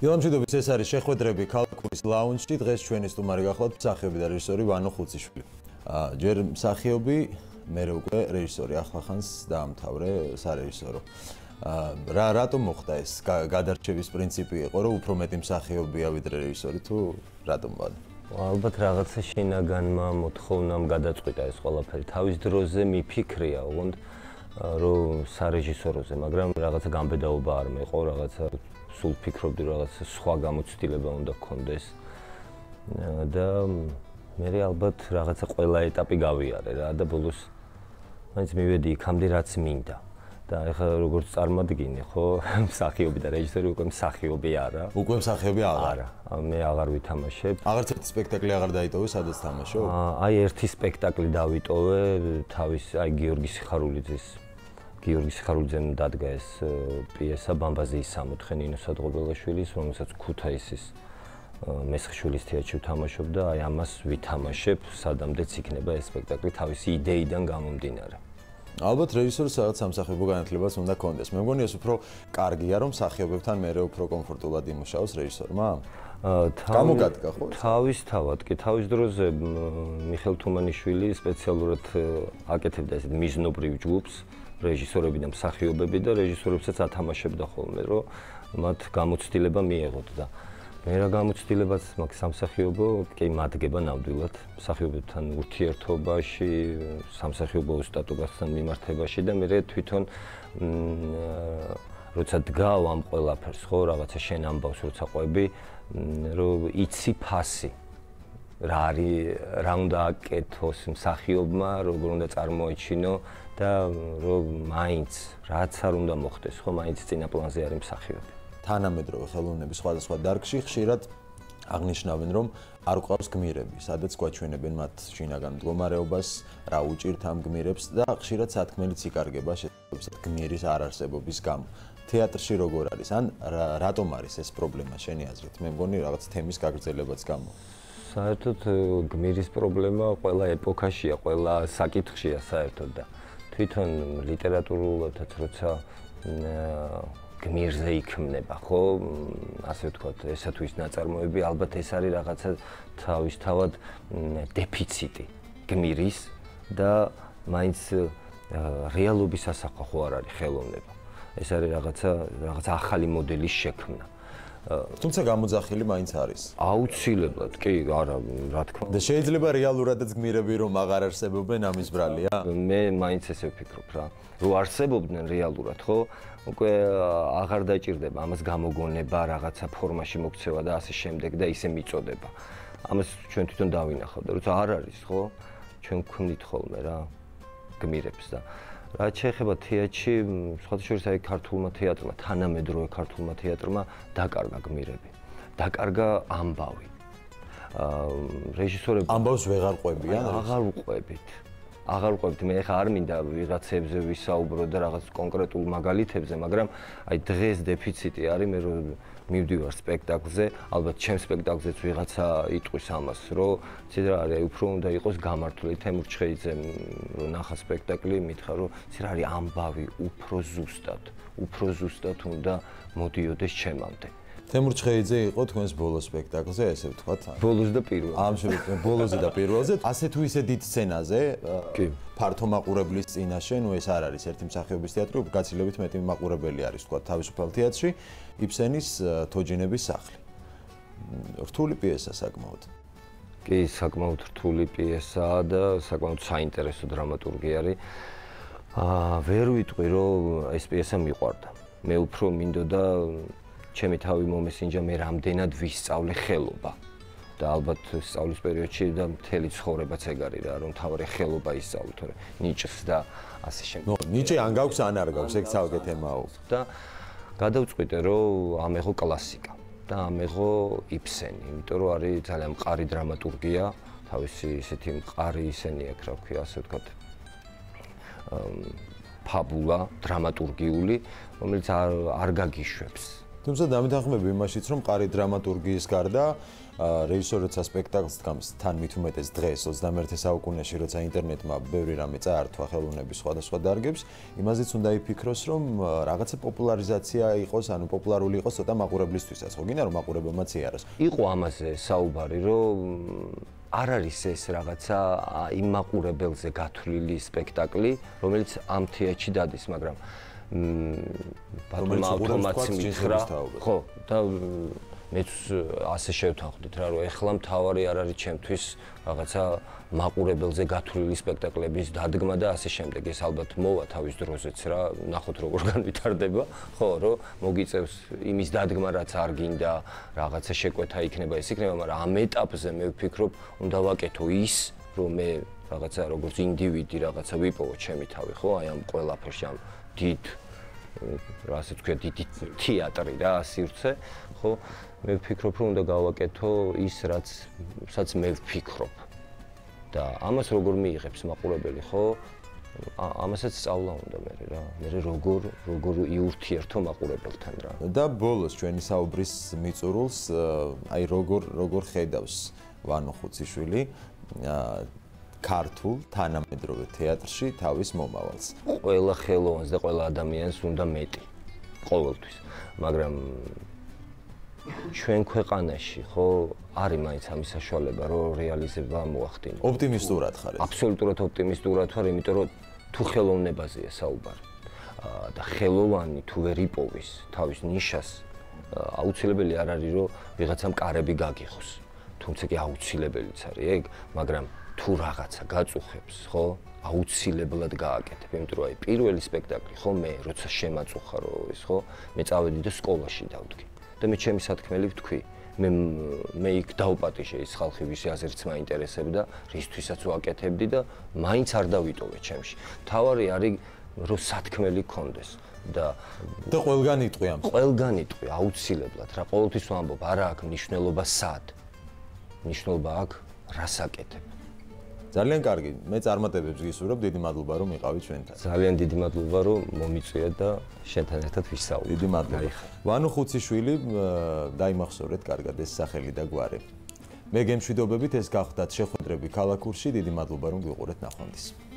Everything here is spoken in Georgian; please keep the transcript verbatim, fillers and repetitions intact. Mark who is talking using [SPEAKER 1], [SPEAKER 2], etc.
[SPEAKER 1] დილამშვიდობის, ეს არის შეხვედრები ქალკურის ლაუნჯში. დღეს ჩვენი სტუმარი გახლავთ მსახიობი და რეჟისორი ვანო ხუციშვილი. ჯერ მსახიობი, მერე უკვე რეჟისორი, ახლახანს დაამთავრე სარეჟისორო. რა რატომ მოხდა ეს? გადარჩევის პრინციპი იყო, რომ უფრო მეტი მსახიობია ვიდრე რეჟისორი, თუ რატომ ვარ?
[SPEAKER 2] ალბათ რაღაცა შინაგანმა მოთხოვნამ გადაწყვიტა ეს ყველაფერი. თავის დროზე მიფიქრია, ოღონდ რომ სარეჟისოროზე, მაგრამ რაღაცა გამბედაობა არ მეყო, რაღაცა სულ ფიქრობდი რომ რაღაცა სხვა გამოცდილება უნდა გქონდეს და მე ალბათ რაღაცა ყველა ეტაპი გავიარე რა და ბოლოს მაინც მივედი იქამდე რაც მინდა და ეხლა როგორც წარმოვიდგინე ხო მსახიობი და რეჟისორი უკვე მსახიობი არა
[SPEAKER 1] უკვე მსახიობი არა
[SPEAKER 2] მე აღარ ვითამაშებ
[SPEAKER 1] აღარც ერთი სპექტაკლი აღარ დაიტოვე სადაც თამაშობ
[SPEAKER 2] აი ერთი სპექტაკლი დავიტოვე თავის აი გიორგი სიხარულიძის გიორგი სიხარულიძემ დადგა ეს პიესა ბამბაზიის სამოთხე ნინო სადღობელაშვილის, რომელსაც ქუთაისის მესხიშვილის თეატრში ვთამაშობ და აი ამას ვითამაშებ, სადამდეც იქნება ეს სპექტაკლი თავისი იდეიდან გამომდინარე.
[SPEAKER 1] ალბათ რეჟისორს რაღაც სამსახიობო განათლებაც უნდა ქონდეს. მე მგონი ეს უფრო კარგია, რომ მსახიობებთან მერე უფრო კომფორტულად იმუშაოს რეჟისორმა. გამოგადგა ხო?
[SPEAKER 2] თავისთავად კი თავის დროზე მიხელ თუმანიშვილი სპეციალურად აკეთებდა ესეთ მიზნობრივ ჯგუფს რეჟისორები და მსახიობები და რეჟისორებსაც ათამაშებდა ხოლმე, რომ მათ გამოცდილება მიეღოთ და მე რა გამოცდილებაც მაქვს სამსახიობო, კი მადგება ნამდვილად მსახიობებთან ურთიერთობაში, სამსახიობო ოსტატობასთან მიმართებაში და მე თვითონ როცა დგავ ამ ყველაფერს, ხო, რაღაცა შენ ამბავს როცა ყვები, რომ იცი ფასი რა არის, რა უნდა აკეთოს მსახიობმა, როგორ უნდა წარმოეჩინო და რომ მაინც რაც არ უნდა მოხდეს, ხო, მაინც წინა პლანზე არის მსახიობი.
[SPEAKER 1] თანამედროვე ხელოვნების სხვადასხვა დარგში ხშირად აღნიშნავენ, რომ არ ყავს გმირები, სადაც გვაჩვენებენ მათ შინაგან მდგომარეობას, რა უჭირთ ამ გმირებს და ხშირად სათქმელიც იკარგება შესაძლოა გმირის არარსებობის გამო. თეატრში როგორ არის? ან რატომ არის ეს პრობლემა შენი აზრით? მე მგონი რაღაც თემის გაგრძელებაც გამო.
[SPEAKER 2] საერთოდ გმირის პრობლემა ყველა ეპოქაშია, ყველა საკითხშია საერთოდ და თვითონ ლიტერატურულადაც როცა გმირზე იქმნება, ხო, ასე ვთქვათ, ესა თუ ის ნაწარმოები, ალბათ ეს არის რაღაცა თავისთავად დეფიციტი გმირის და მაინც რეალობის ასახვა ხო არ არის ხელოვნება. ეს არის რაღაცა რაღაცა ახალი მოდელის შექმნა.
[SPEAKER 1] თუმცა გამოძახილი მაინც არის.
[SPEAKER 2] აუცილებლად, კი, არა, რა თქმა უნდა.
[SPEAKER 1] და შეიძლება რეალურადაც გმირები რომ აღარ არსებობენ ამის ბრალია?
[SPEAKER 2] მე მაინც ესე ვფიქრობ რა. რო არსებობდნენ რეალურად, ხო? უკვე აღარ დაჭირდება ამას გამოგონება, რაღაცა ფორმაში მოქცევა და ასე შემდეგ და ისე მიწოდება. ამას ჩვენ თვითონ დავინახავთ და როცა არ არის, ხო? ჩვენ გვქნით ხოლმე რა გმირებს და რაც შეეხება თეატრში, სხვათა შორის აი ქართულმა თეატრმა, თანამედროვე ქართულმა თეატრმა დაკარგა გმირები. დაკარგა ამბავი. აა რეჟისორები
[SPEAKER 1] ამბავს ვეღარ ყვებიან?
[SPEAKER 2] აღარ უყვებით. აღარ უყვებით. მე ხა არ მინდა ვიღაცებზე ვისაუბრო და რაღაც კონკრეტულ მაგალითებზე, მაგრამ აი დღეს დეფიციტი არის მე რომ მივდივარ სპექტაკლზე, ალბათ ჩემ სპექტაკლზეც ვიღაცა იტყვის ამას, რომ ცით რა არის, უფრო უნდა იყოს გამართული თემურ ჩხეიძემ რომ ნახა სპექტაკლი, მითხრა რომ ცით რა არის ამბავი უფრო ზუსტად, უფრო ზუსტად უნდა მოდიოდეს ჩემამდე.
[SPEAKER 1] თემურ ჩხეიძე იყო თქვენს ბოლო სპექტაკლზე, ესე ვთქვათ.
[SPEAKER 2] ბოლოს და პირველზე.
[SPEAKER 1] ამ შემთხვევაში ბოლოზე და პირველზე, ასე თუ ისე დიდ სცენაზე,
[SPEAKER 2] კი.
[SPEAKER 1] ფართო მაყურებლის წინაშე, ნუ ეს არ არის ერთი მსახიობის თეატრი, გაცილებით მეტი მაყურებელი არის, ვთქვათ, თავისუფალ თეატრში, იბსენის თოჯინების სახლი. რთული პიესა საკმაოდ.
[SPEAKER 2] კი, საკმაოდ რთული პიესაა და საკმაოდ საინტერესო დრამატურგი არის. აა, ვერ ვიტყვი, რომ ეს პიესა მიყვარდა. მე უფრო მინდოდა ჩემი თავი მომესინჯა მე რამდენად ვისწავლე ხელობა და ალბათ სწავლის პერიოდში და მთელი ცხოვრებაც ეგ არის რა რომ თავი ხელობა ისწავლე თორე ნიჭს და ასე შემდეგ.
[SPEAKER 1] ნო ნიჭი ან გაქვს ან არ გაქვს ეგ ცალკე თემაა
[SPEAKER 2] და გადავწყვიტე რომ ამეღო კლასიკა და ამეღო იბსენი, იმიტომ რომ არის ძალიან მყარი დრამატურგია, თავისი ისეთი მყარი ისენი აქვს რა ვქვია, ასე ვთქვათ. ფაბულა დრამატურგიული, რომელიც არ არ გაგიშვებს.
[SPEAKER 1] თუმცა დამეთანხმები იმაშიც, რომ მყარი დრამატურგიის გარდა რეჟისორი როცა სპექტაკლს დგამს, თან მით უმეტეს დღეს ოცდამეერთე საუკუნეში, როცა ინტერნეტმა ბევრი რამე წაართვა ხელოვნების სხვადასხვა დარგებს, იმაზეც უნდა იფიქროს, რომ რაღაცა პოპულარიზაცია იყოს, ანუ პოპულარული იყოს ცოტა მაყურებლისთვისაც, ხო გინდა რომ მაყურებელმაც იაროს.
[SPEAKER 2] იყო ამაზე საუბარი, რომ არ არის ეს რაღაცა იმ მაყურებელზე გათვლილი სპექტაკლი, რომელიც ამ თეატრში დადის, მაგრამ ბატონმა ავტომატს მითხრა, ხო, და მეც ასე შევთანხმდით რა, რომ ეხლა მთავარი არ არის ჩემთვის რაღაცა მაყურებელზე გათვლილი სპექტაკლების დადგმა და ასე შემდეგ. ეს ალბათ მოვა თავის დროზეც რა, ნახოთ როგორ განვითარდება, ხო, რომ მოგიწევს იმის დადგმა, რაც არ გინდა, რაღაცა შეკვეთა იქნება, ეს იქნება, მაგრამ ამ ეტაპზე მე ვფიქრობ, უნდა ვაკეთო ის, რომ მე რაღაცა როგორც ინდივიდი რაღაცა ვიპოვო ჩემი თავი, ხო, აი ამ ყველაფერში ამ დიდ ასე თქვა დიდი თეატრი რა, სივრცე, ხო, მე ვფიქრობ, რომ უნდა გავაკეთო ის, რაც რაც მე ვფიქრობ. და ამას როგორ მიიღებს მაყურებელი, ხო? ამასაც სწავლა უნდა მე რა. მე როგორ როგორ იურთიერთო მაყურებელთან რა.
[SPEAKER 1] და ბოლოს ჩვენი საუბრის მიწურულს, აი როგორ როგორ ხედავს ვანო ხუციშვილი ქართულ თანამედროვე თეატრში თავის მომავალს.
[SPEAKER 2] ყველა ხელოვანს და ყველა ადამიანს უნდა მეტი ყოველთვის, მაგრამ ჩვენ ქვეყანაში ხო არის მაინც ამის საშუალება, რომ რეალიზება მოახდინოს.
[SPEAKER 1] ოპტიმისტურად ხარ?
[SPEAKER 2] აბსოლუტურად ოპტიმისტურად ვარ, იმიტომ რომ თუ ხელოვნებაზეა საუბარი და ხელოვანი თუ ვერ იპოვის თავის ნიშას, აუცილებელი არ არის, რომ ვიღაცამ კარები გაგიხოს. თუმცა კი აუცილებელიც არის ეგ, მაგრამ თუ რაღაცა გაწუხებს, ხო, აუცილებლად გააკეთებ, იმიტომ რომ აი პირველი სპექტაკლი, ხო, მე როცა შემაწუხა რომ ის, ხო, მე წავედი და სკოლაში დავდგი. და მე ჩემი სათქმელი ვთქვი, მე მე იქ დავპატიჟე ის ხალხი, ვისი აზრიც მაინტერესებდა, რისთვისაც ვაკეთებდი და მაინც არ დავიტოვე ჩემში. თავარი არის რომ სათქმელი გქონდეს და
[SPEAKER 1] და ყველგან იტყვი ამ.
[SPEAKER 2] ყველგან იტყვი აუცილებლად რა, ყოველთვის ვამბობ, არა აქვს მნიშვნელობა სად. მნიშვნელობა აქვს რას აკეთებ.
[SPEAKER 1] ძალიან კარგი. მე წარმატებებს გისურვებ, დიდი მადლობა რომ იყავით ჩვენთან.
[SPEAKER 2] ძალიან დიდი მადლობა რომ მომიწვიეთ და შენთან ერთად ვისაუბრეთ.
[SPEAKER 1] დიდი მადლობა. ვანო ხუციშვილი, დაიმახსოვრეთ კარგად ეს სახელი და გვარი. მე გემშვიდობებით ეს გახდათ შეხვედრები ქალაქურში. დიდი მადლობა რომ გვიყურეთ ნახვამდის.